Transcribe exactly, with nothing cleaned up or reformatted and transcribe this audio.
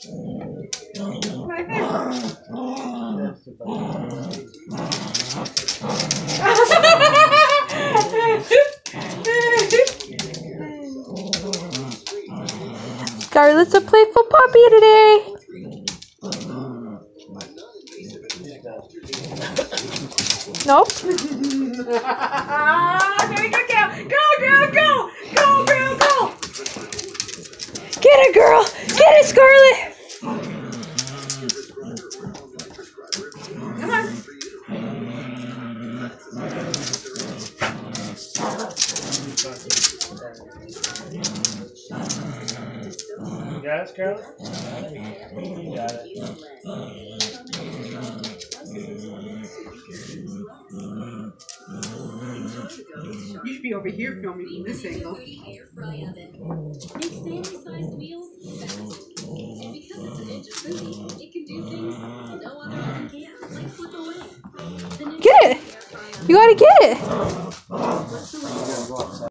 Scarlett's a playful puppy today. Nope. Go, go, go! Go, girl, go! Get it, girl! Get it, Scarlett! Come on. You got it, Scarlett? You got it. You should be over here filming from this angle. Get it! You gotta get it!